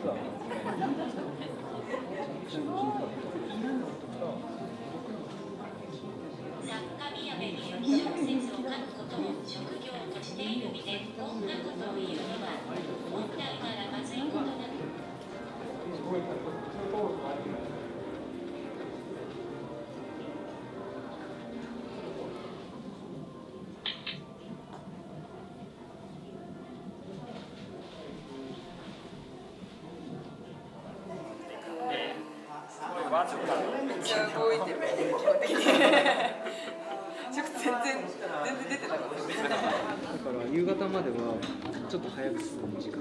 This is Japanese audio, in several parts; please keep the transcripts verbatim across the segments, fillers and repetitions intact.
めっちゃ動いてる、基本的に。全然、全然出てなかった。だから夕方まではちょっと早く進む時間。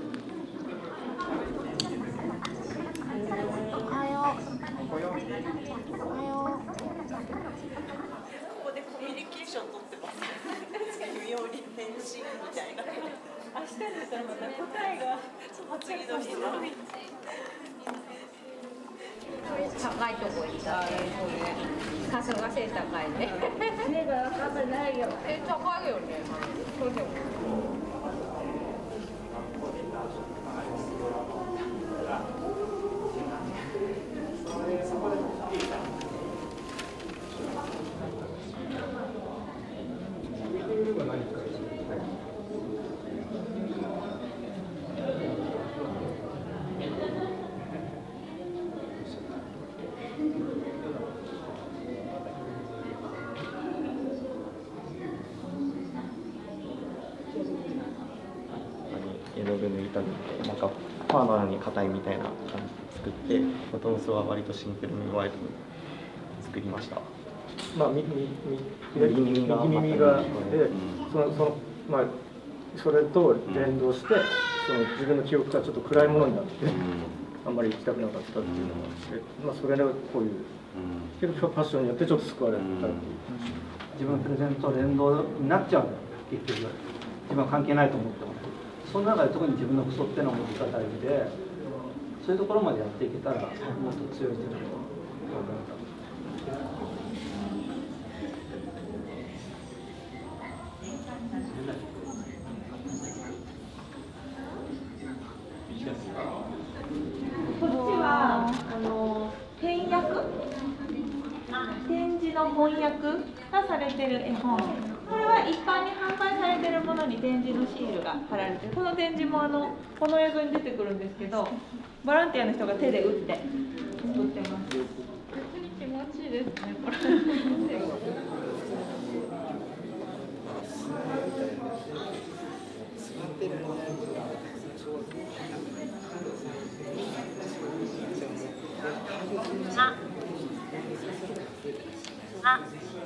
おはよう。おはよう。 ここでコミュニケーション取ってます。微妙に返信みたいな。明日にしたらまた答えが次の日の。 高いとこ行ったね。かすが背高いね。背があんまりないよ。え、高いよね。そうでも。 絵の具抜いたりなんかパーマーに硬いみたいな感じで作ってボトムスは割とシンプルにワイドに作りました。 まあ、みみみ左右耳があって、そのそのまあそれと連動して、その自分の記憶がちょっと暗いものになって、あんまり行きたくなかったっていうのがあって、まあそれでこういうけどファッションによってちょっと救われたっていう。 自分のプレゼント連動になっちゃうんだよ結局。自分は関係ないと思ってます。その中で特に自分のクソっていうのを持つ方が大事で、そういうところまでやっていけたらもっと強い人だと思います。 こっちはあの翻訳、展示の翻訳がされてる絵本。これは一般に販売されているものに展示のシールが貼られて、この展示もあのこの映像に出てくるんですけど、ボランティアの人が手で打って作ってます。別に気持ちいいですね、これ。ああ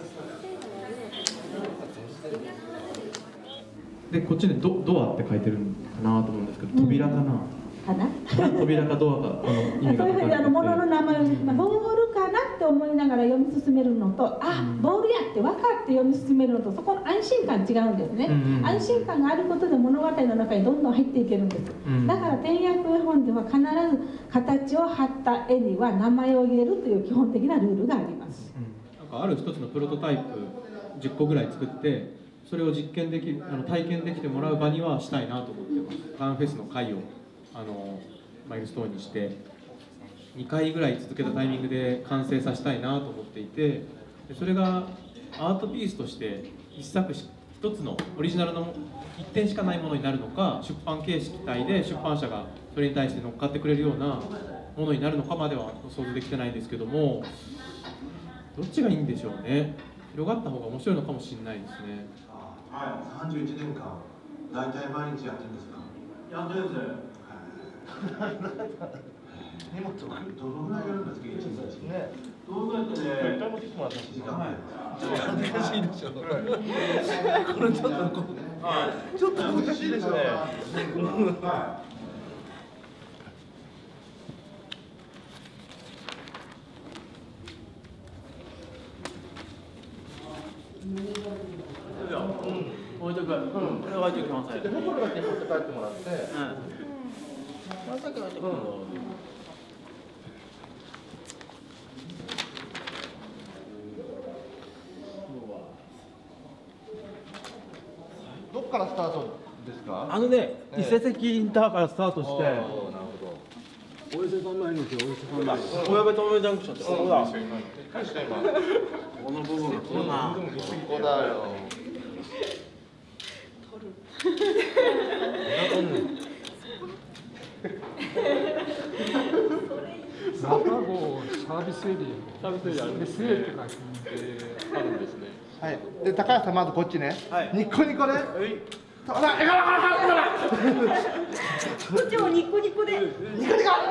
でこっちにドドアって書いてるかなと思うんですけど、扉かな、 かな扉かドアか、あの意味がそういうふうにあの物の名前を、まあ、ボールかなって思いながら読み進めるのと、あ、ボールやって分かって読み進めるのと、そこの安心感違うんですね、うんうん、安心感があることで物語の中にどんどん入っていけるんです、うん、だから点訳絵本では必ず形を貼った絵には名前を入れるという基本的なルールがあります、 うん、なんかある一つのプロトタイプじゅっこぐらい作って、それを実験できあの体験できてもらう場にはしたいなと思ってます。ファンフェスの会をあのマイルストーンにしてにかいぐらい続けたタイミングで完成させたいなと思っていて、それがアートピースとして一作一つのオリジナルの一点しかないものになるのか、出版形式体で出版社がそれに対して乗っかってくれるようなものになるのかまでは想像できてないんですけども、どっちがいいんでしょうね。広がった方が面白いのかもしれないですね。 はい、さんじゅういちねんかん、大体毎日やってるんですか？やってるんです。荷物をどのぐらいやるんですか、一日ね。どうやってね、一回持ってきてもらったんですか？はい。ちょっと恥ずかしいでしょ。これちょっと、ちょっと恥ずかしいでしょ。はい。 置いとく。うん、これ置いときます。 で、袋だけ持って帰ってもらって。うん。これだけ置いとく。 どっからスタートですか？ あのね、伊勢崎インターからスタートして。 なるほど。 瀬さん前のお医者さん前。 小矢部東名ジャンクションってここだ。 この部分ここだ。ここだよ。 中郷サービスエリア。サービスエリアあるんですね。スエって書いてあるんですね。 はい。で高橋さんまずこっちね。ニコニコで。ほら、ほら、ほら。 こっちもニコニコで。 ニコニコ。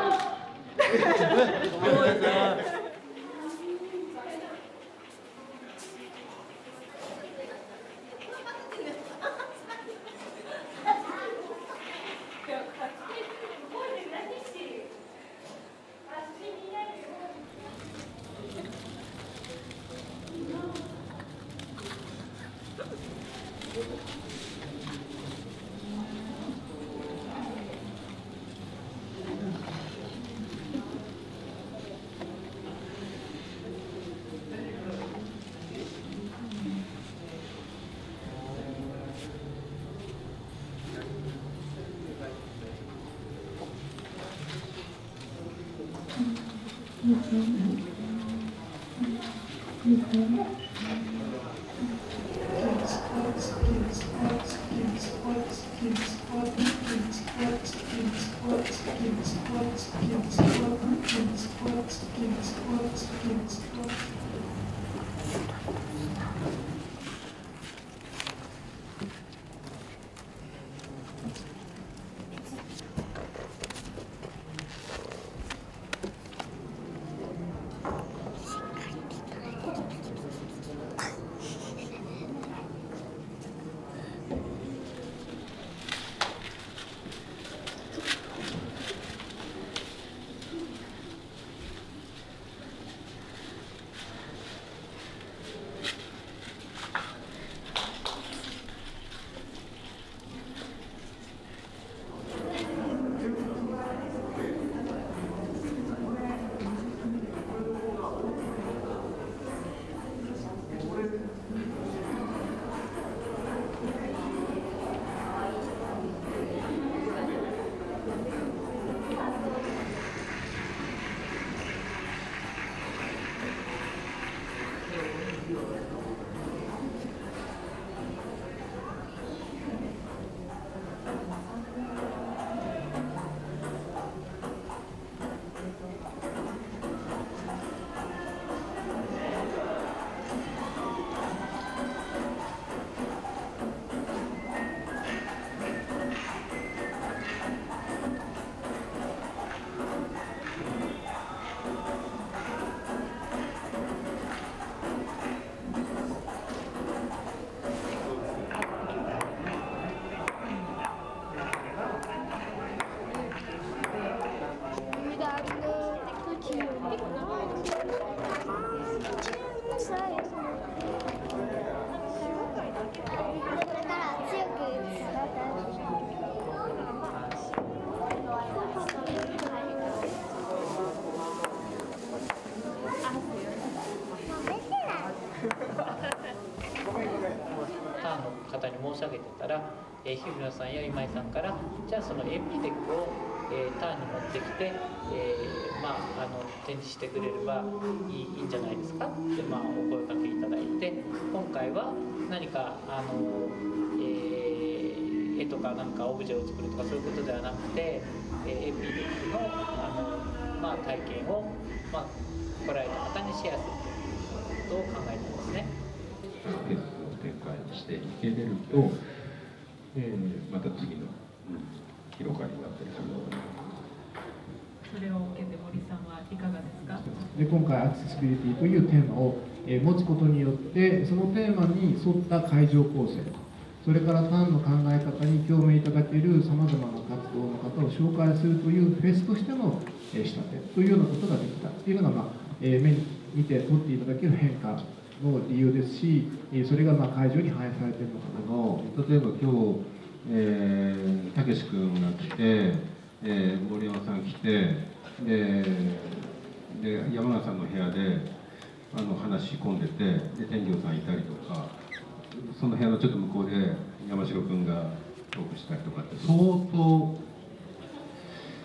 方に申し上げてたら、えー、日村さんや今井さんからじゃあそのエピデックを、えー、ターンに持ってきて、えーまあ、あの展示してくれればいい、いいんじゃないですかって、まあ、お声かけいただいて、今回は何かあの、えー、絵とかなんかオブジェを作るとかそういうことではなくて、えー、エピデックの、あの、まあ、体験を、まあ、来られた方にシェアするということを考えてますね。 展開していけれると、えー、また次の広がりになったりするのかな。 それを受けて森さんはいかがですか。 で今回アクセシビリティというテーマを、えー、持つことによってそのテーマに沿った会場構成、それからファンの考え方に共鳴いただけるさまざまな活動の方を紹介するというフェスとしての、えー、仕立てというようなことができたというのが、まあえー、目に見て取っていただける変化の理由ですし、それがまあ会場に反映されているのかなと。 例えば今日、えー、たけし君が来て、えー、森山さん来て、でで山川さんの部屋であの話し込んでて、で天井さんいたりとか、その部屋のちょっと向こうで山城君がトークしたりとかって相当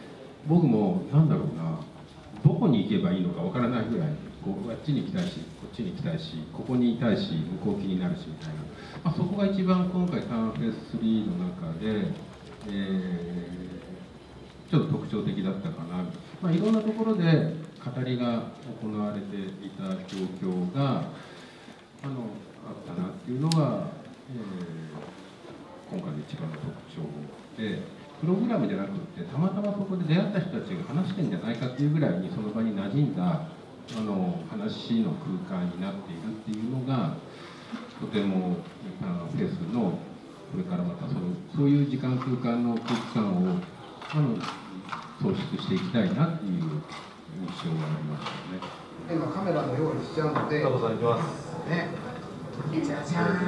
僕もなんだろうな、どこに行けばいいのかわからないぐらい、こうあっちに行きたいし、こっちに行きたいし、ここにいたいし、向こう気になるしみたいな、まあ、そこが一番今回、ターンフェススリーの中で、えー、ちょっと特徴的だったかな、まあ、いろんなところで語りが行われていた状況があのあったなっていうのが、えー、今回の一番の特徴で。プログラムじゃなくて、たまたまそこで出会った人たちが話してんじゃないかっていうぐらいにその場に馴染んだあの話の空間になっているっていうのがとてもあのフェスのこれからまたそのそういう時間空間の空気感をあの創出していきたいなっていう印象がありましたね。 今カメラの用意しちゃうので。 加藤さん行きます。 ね。じゃじゃーん。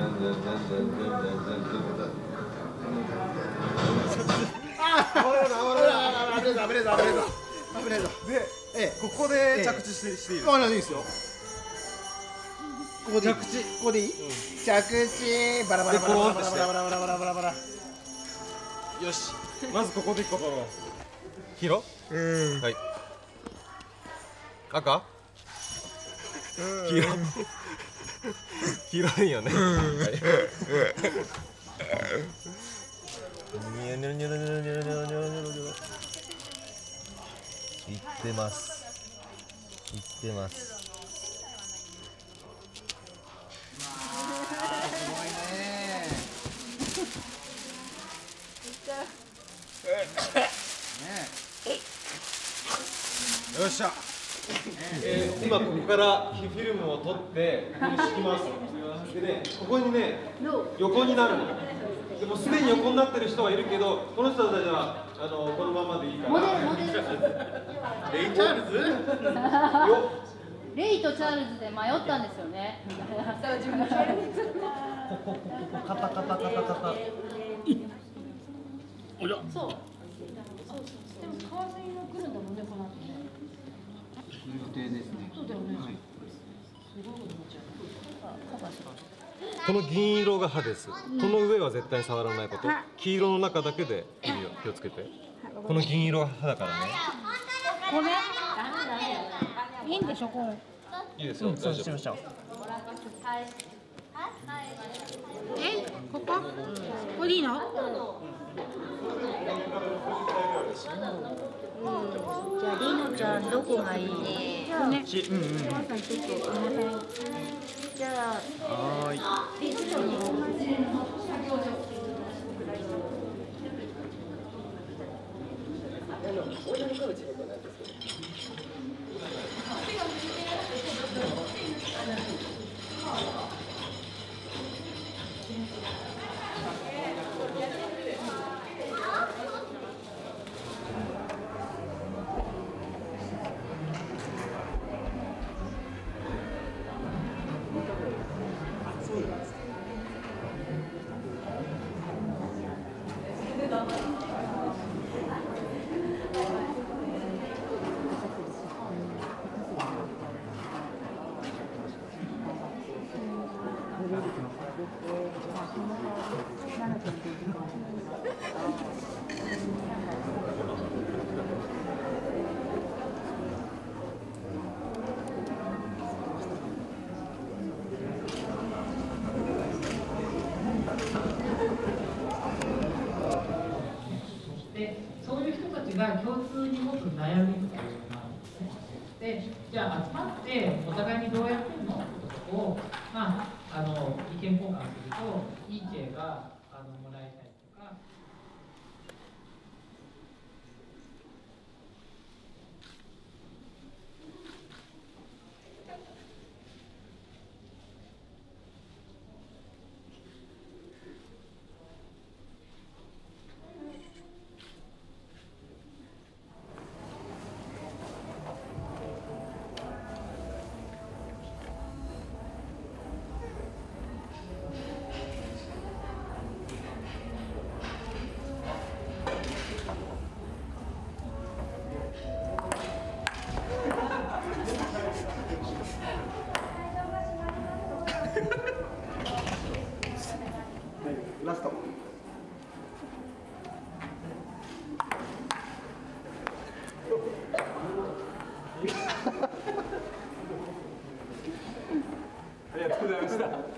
あ、危ない危ない危ない危ない危ない危ない危ない。で、ええ、ここで着地してしていいですか。いいですよ。ここで着地、ここでいい？着地、バラバラバラバラバラバラバラバラバラバラバラ。 よし、まずここでここ。黄色？うん。はい。赤？黄色。黄色いよね。はい。ニョニョニョニョニョニョニョニョニョ。いってます。いってます。 すごいね。 よっしゃ。えー、今ここからフィルムを撮ってここに敷きます。でね、ここにね横になるの。でもすでに横になってる人はいるけど、この人たちはあのこのままでいいから。レイ・チャールズ？ レイとチャールズで迷ったんですよね。 カタカタカタカタ。おや。 そう。でも川沿いの来るんだもんね、この後ね。 予定ですね。 そうだよね。 はい。 すごいことになっちゃう。カバーします。 この銀色が歯です。この上は絶対に触らないこと。黄色の中だけでいいよ。気をつけて。この銀色が歯だからね。 これ？いいんでしょ、これ。 いいですよ。大丈夫。 え、ここ？これでいいの？じゃあリノちゃんどこがいい？ね。うんうん。ちょっとこの辺。じゃあ。はい。リノちゃんの。 そういう人たちが共通に持つ悩みみたいなのがあるんですね。で、じゃあ集まってお互いにどうやってるのってことを、まあ、あの意見交換するといい知恵があのもらえたりとか。 ラスト。 さ